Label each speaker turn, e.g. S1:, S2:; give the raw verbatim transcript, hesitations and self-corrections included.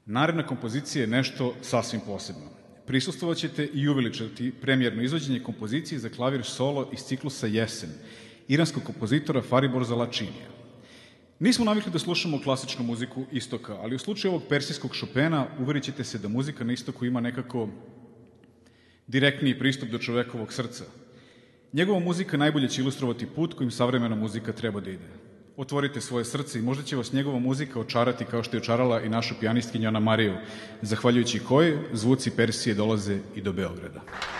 S1: Naredna kompozicija je nešto sasvim posebno. Prisustovat ćete i uveličati premijerno izvođenje kompozicije za klavir solo iz ciklusa Jesen, iranskog kompozitora Fariborza Lačinija. Nismo navikli da slušamo klasičnu muziku istoka, ali u slučaju ovog persijskog Šopena uverit ćete se da muzika na istoku ima nekako direktniji pristup do čovekovog srca. Njegova muzika najbolje će ilustrovati put kojim savremena muzika treba da ide. Otvorite svoje srce i možda će vas njegova muzika očarati kao što je očarala i našu pijanistkinju Ana Mariju, zahvaljujući kojoj zvuci Persije dolaze i do Beograda.